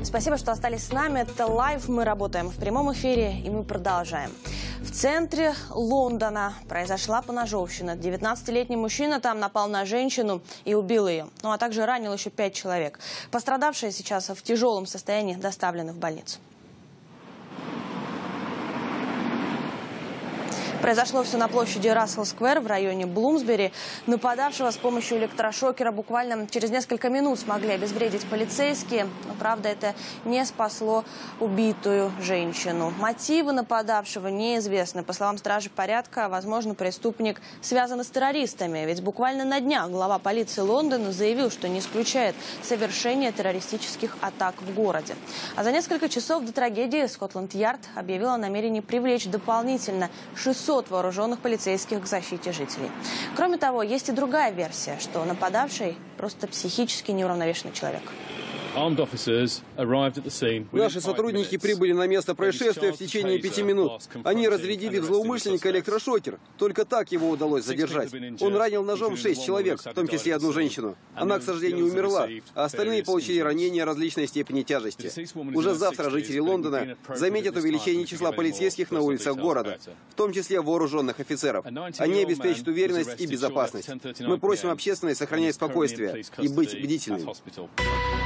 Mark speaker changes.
Speaker 1: Спасибо, что остались с нами. Это лайв. Мы работаем в прямом эфире, и мы продолжаем. В центре Лондона произошла поножовщина. 19-летний мужчина там напал на женщину и убил ее. Ну а также ранил еще 5 человек. Пострадавшие сейчас в тяжелом состоянии доставлены в больницу. Произошло все на площади Рассел-сквер в районе Блумсбери. Нападавшего с помощью электрошокера буквально через несколько минут смогли обезвредить полицейские. Но, правда, это не спасло убитую женщину. Мотивы нападавшего неизвестны. По словам стражи порядка, возможно, преступник связан с террористами. Ведь буквально на днях глава полиции Лондона заявил, что не исключает совершение террористических атак в городе. А за несколько часов до трагедии Скотланд-Ярд объявил о намерении привлечь дополнительно 600 вооруженных полицейских к защите жителей. Кроме того, есть и другая версия, что нападавший просто психически неуравновешенный человек.
Speaker 2: Наши сотрудники прибыли на место происшествия в течение 5 минут. Они разрядили в злоумышленника электрошокер. Только так его удалось задержать. Он ранил ножом 6 человек, в том числе одну женщину. Она, к сожалению, умерла, а остальные получили ранения различной степени тяжести. Уже завтра жители Лондона заметят увеличение числа полицейских на улицах города, в том числе вооруженных офицеров. Они обеспечат уверенность и безопасность. Мы просим общественность сохранять спокойствие и быть бдительными.